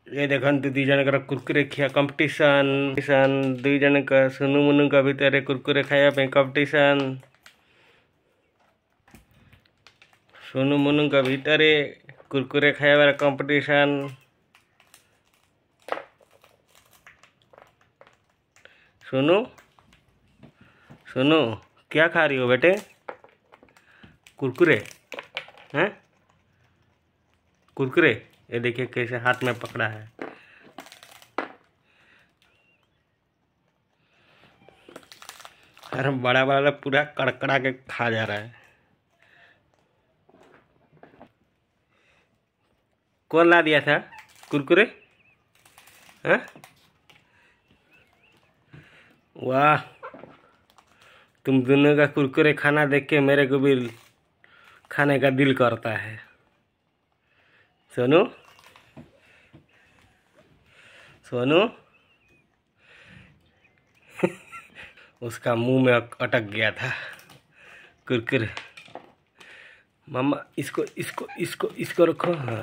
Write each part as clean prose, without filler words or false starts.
ये देखते दी जन कुरकुरे खिया कंपटीशन दुई जन का सुनु मुनु का भितर कुरकुरे खाया कंपटीशन सुनु मुनु का भितर कुरकुरे खाया कंपटीशन। सुनु सुनु क्या खा रही हो बेटे? कुरकुरे हैं? कुरकुरे ये देखिए कैसे हाथ में पकड़ा है। अरे बड़ा बड़ा पूरा कड़कड़ा के खा जा रहा है। कौन ला दिया था कुरकुरे? हैं? वाह, तुम दोनों का कुरकुरे खाना देख के मेरे को भी खाने का दिल करता है। सोनू सोनू उसका मुंह में अटक गया था कुरकुरे। मम्मा इसको इसको इसको इसको रखो। हाँ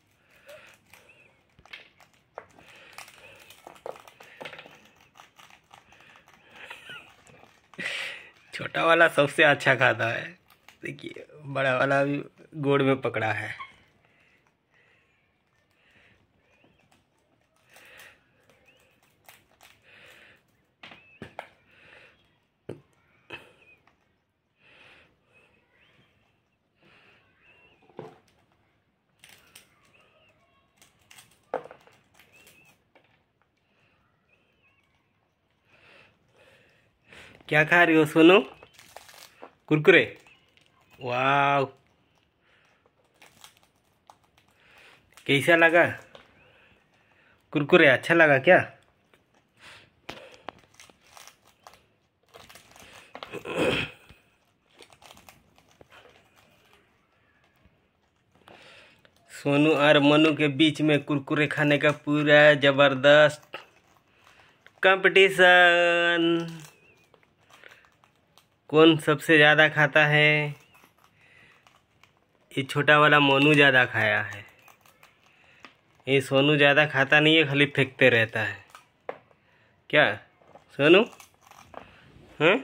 छोटा वाला सबसे अच्छा खाता है। देखिए बड़ा वाला भी गोड़ में पकड़ा है। क्या खा रही हो सोनू? कुरकुरे? वाह, कैसा लगा कुरकुरे? अच्छा लगा क्या? सोनू और मनु के बीच में कुरकुरे खाने का पूरा जबरदस्त कंपटीशन। कौन सबसे ज़्यादा खाता है? ये छोटा वाला मोनू ज़्यादा खाया है। ये सोनू ज़्यादा खाता नहीं है, खाली फेंकते रहता है। क्या सोनू? हैं?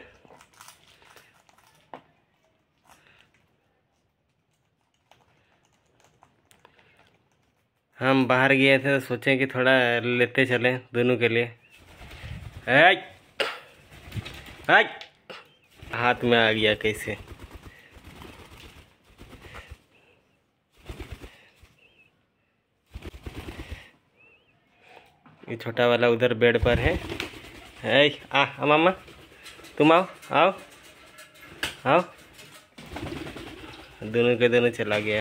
हम बाहर गए थे तो सोचे कि थोड़ा लेते चले दोनों के लिए। हाथ में आ गया कैसे? ये छोटा वाला उधर बेड पर है। मामा तुम आओ आओ आओ। दोनों के दोनों चला गया।